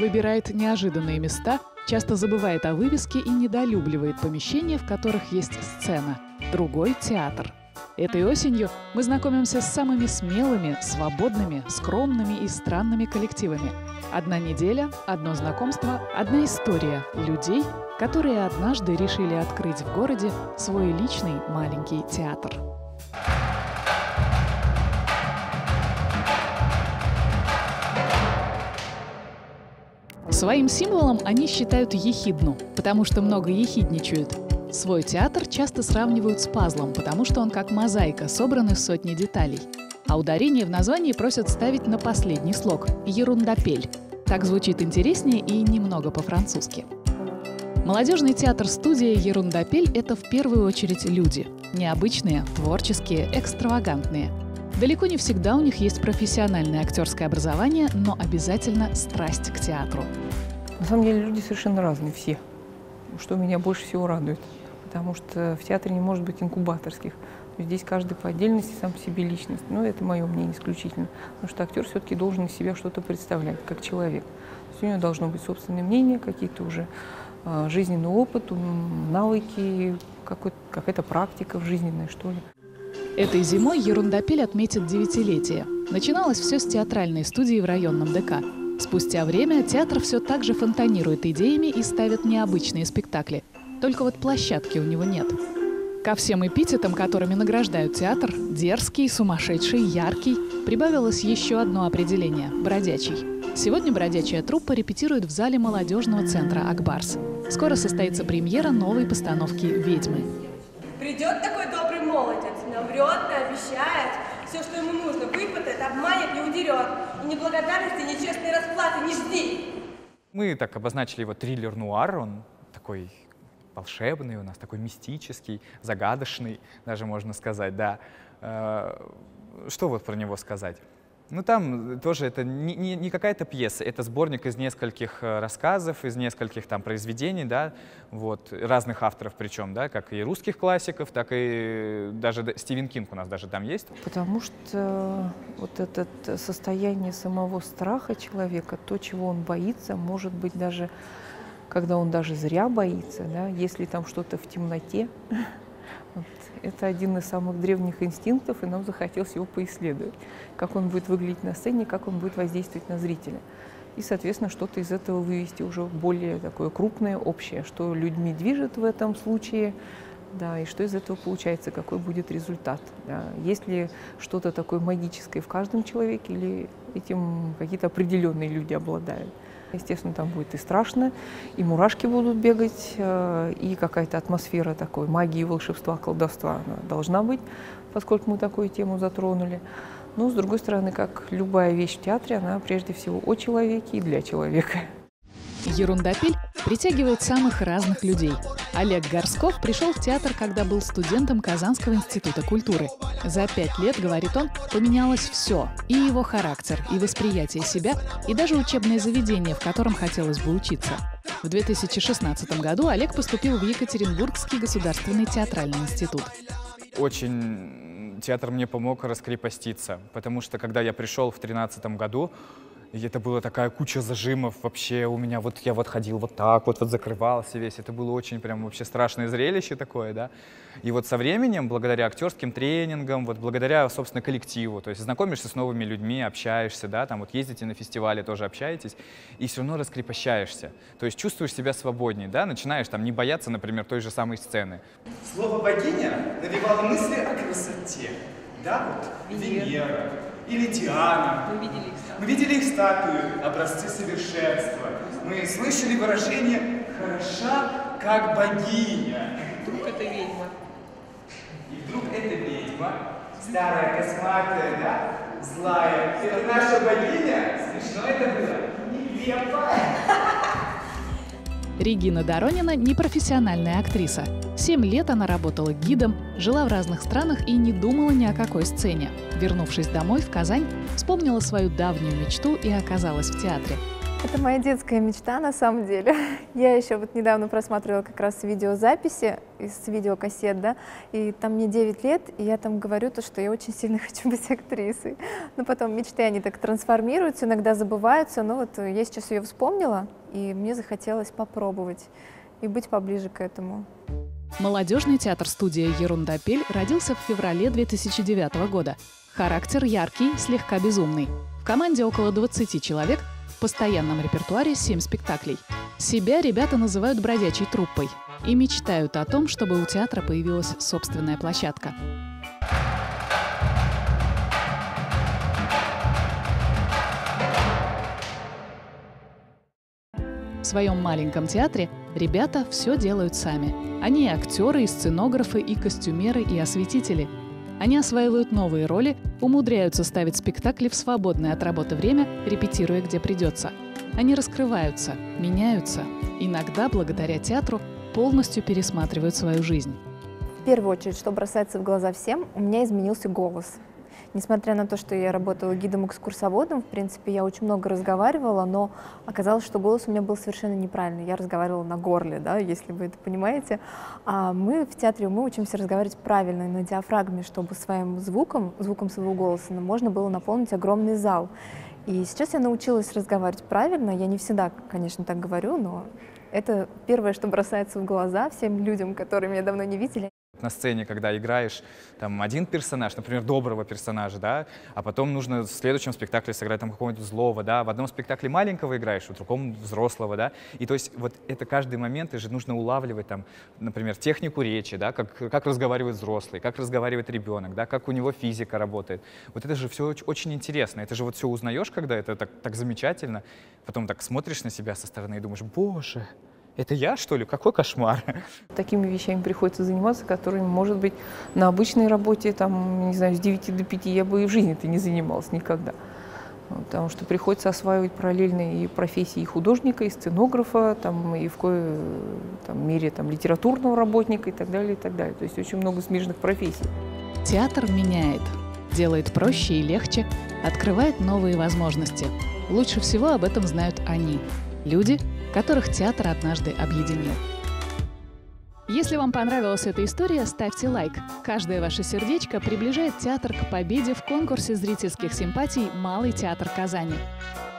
выбирает неожиданные места, часто забывает о вывеске и недолюбливает помещения, в которых есть сцена. Другой театр. Этой осенью мы знакомимся с самыми смелыми, свободными, скромными и странными коллективами. Одна неделя, одно знакомство, одна история людей, которые однажды решили открыть в городе свой личный маленький театр. Своим символом они считают ехидну, потому что много ехидничают. Свой театр часто сравнивают с пазлом, потому что он как мозаика, собран из сотни деталей. А ударение в названии просят ставить на последний слог – ерундопель. Так звучит интереснее и немного по-французски. Молодежный театр-студия «Ерундопель» – это в первую очередь люди. Необычные, творческие, экстравагантные. Далеко не всегда у них есть профессиональное актерское образование, но обязательно страсть к театру. На самом деле люди совершенно разные все, что меня больше всего радует. Потому что в театре не может быть инкубаторских. Здесь каждый по отдельности сам по себе личность. Но это мое мнение исключительно. Потому что актер все-таки должен из себя что-то представлять, как человек. То есть у него должно быть собственное мнение, какие-то уже жизненный опыт, навыки, какая-то практика жизненная, что ли. Этой зимой «Ерундопель» отметит 9-летие. Начиналось все с театральной студии в районном ДК. Спустя время театр все так же фонтанирует идеями и ставит необычные спектакли. Только вот площадки у него нет. Ко всем эпитетам, которыми награждают театр – дерзкий, сумасшедший, яркий – прибавилось еще одно определение – бродячий. Сегодня бродячая труппа репетирует в зале молодежного центра «Акбарс». Скоро состоится премьера новой постановки «Ведьмы». Придет такой добрый молодец, наврет, наобещает, все, что ему нужно, выпытает, обманет и удерет. И ни благодарности, ни честной расплаты не жди. Мы так обозначили его триллер-нуар, он такой волшебный у нас, такой мистический, загадочный, даже можно сказать, да. Что вот про него сказать? Ну, там тоже это не какая-то пьеса, это сборник из нескольких рассказов, из нескольких там произведений, да, вот, разных авторов причем, да, как и русских классиков, так и даже Стивен Кинг у нас даже там есть. Потому что вот это состояние самого страха человека, то, чего он боится, может быть даже, когда он даже зря боится, да, если там что-то в темноте, вот, это один из самых древних инстинктов, и нам захотелось его поисследовать. Как он будет выглядеть на сцене, как он будет воздействовать на зрителя. И, соответственно, что-то из этого вывести уже более такое крупное, общее, что людьми движет в этом случае, да, и что из этого получается, какой будет результат. Да. Есть ли что-то такое магическое в каждом человеке, или этим какие-то определенные люди обладают. Естественно, там будет и страшно, и мурашки будут бегать, и какая-то атмосфера такой магии, волшебства, колдовства должна быть, поскольку мы такую тему затронули. Но, с другой стороны, как любая вещь в театре, она прежде всего о человеке и для человека. «Ерундопель» притягивает самых разных людей. Олег Горсков пришел в театр, когда был студентом Казанского института культуры. За 5 лет, говорит он, поменялось все. И его характер, и восприятие себя, и даже учебное заведение, в котором хотелось бы учиться. В 2016 году Олег поступил в Екатеринбургский государственный театральный институт. Очень театр мне помог раскрепоститься, потому что когда я пришел в 2013 году, и это была такая куча зажимов вообще у меня, вот я вот ходил вот так, вот закрывался весь, это было очень прям вообще страшное зрелище такое, да. И вот со временем, благодаря актерским тренингам, вот благодаря, собственно, коллективу, то есть знакомишься с новыми людьми, общаешься, да, там вот ездите на фестивале, тоже общаетесь, и все равно раскрепощаешься, то есть чувствуешь себя свободнее, да, начинаешь там не бояться, например, той же самой сцены. Слово «богиня» навевало мысли о красоте, да, вот Венера. Или Диана. Мы видели их статуи, образцы совершенства. Мы слышали выражение «хороша, как богиня». Вдруг это ведьма. И вдруг эта ведьма, старая, косматая, да, злая. Это наша богиня? Смешно это было? Нелепо. Регина Доронина – непрофессиональная актриса. 7 лет она работала гидом, жила в разных странах и не думала ни о какой сцене. Вернувшись домой в Казань, вспомнила свою давнюю мечту и оказалась в театре. Это моя детская мечта, на самом деле. Я еще вот недавно просматривала как раз видеозаписи из видеокассет, да, и там мне 9 лет, и я там говорю то, что я очень сильно хочу быть актрисой. Но потом мечты, они так трансформируются, иногда забываются, но вот я сейчас ее вспомнила, и мне захотелось попробовать и быть поближе к этому. Молодежный театр-студия «Ерундапель» родился в феврале 2009 года. Характер яркий, слегка безумный. В команде около 20 человек, в постоянном репертуаре 7 спектаклей. Себя ребята называют бродячей труппой и мечтают о том, чтобы у театра появилась собственная площадка. В своем маленьком театре ребята все делают сами. Они и актеры, и сценографы, и костюмеры, и осветители. Они осваивают новые роли, умудряются ставить спектакли в свободное от работы время, репетируя где придется. Они раскрываются, меняются. Иногда, благодаря театру, полностью пересматривают свою жизнь. В первую очередь, что бросается в глаза всем, у меня изменился голос. Несмотря на то, что я работала гидом-экскурсоводом, в принципе, я очень много разговаривала, но оказалось, что голос у меня был совершенно неправильный. Я разговаривала на горле, да, если вы это понимаете. А мы в театре учимся разговаривать правильно, на диафрагме, чтобы своим звуком своего голоса можно было наполнить огромный зал. И сейчас я научилась разговаривать правильно. Я не всегда, конечно, так говорю, но это первое, что бросается в глаза всем людям, которые меня давно не видели. На сцене, когда играешь там один персонаж, например, доброго персонажа, да, а потом нужно в следующем спектакле сыграть там какого-нибудь злого, да, в одном спектакле маленького играешь, в другом взрослого, да, и то есть вот это каждый момент, и же нужно улавливать там, например, технику речи, да, как разговаривает взрослый, как разговаривает ребенок, да, как у него физика работает. Вот это же все очень интересно, это же вот все узнаешь, когда это так замечательно, потом так смотришь на себя со стороны и думаешь, боже, это я, что ли? Какой кошмар! Такими вещами приходится заниматься, которыми, может быть, на обычной работе, там, не знаю, с 9 до 5 я бы и в жизни-то не занималась никогда. Потому что приходится осваивать параллельно и профессии и художника, и сценографа, там, и в коей-там мере там, литературного работника и так далее, и так далее. То есть очень много смежных профессий. Театр меняет, делает проще и легче, открывает новые возможности. Лучше всего об этом знают они – люди, которых театр однажды объединил. Если вам понравилась эта история, ставьте лайк. Каждое ваше сердечко приближает театр к победе в конкурсе зрительских симпатий «Малый театр Казани».